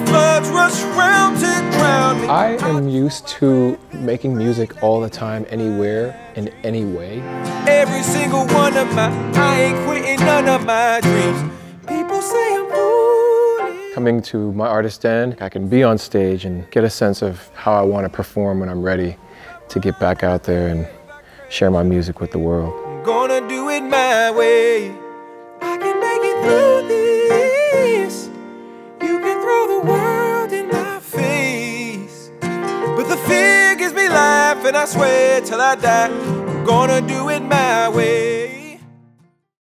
floods rush round to drown me. I am used to making music all the time, anywhere, in any way. Every single one of I ain't quitting none of my dreams. People say I'm foolish. Coming to my artist den, I can be on stage and get a sense of how I want to perform when I'm ready to get back out there and share my music with the world. I'm gonna do it my way. I can make it through this. You can throw the world in my face, but the fear gives me life, and I swear till I die, I'm gonna do it my way.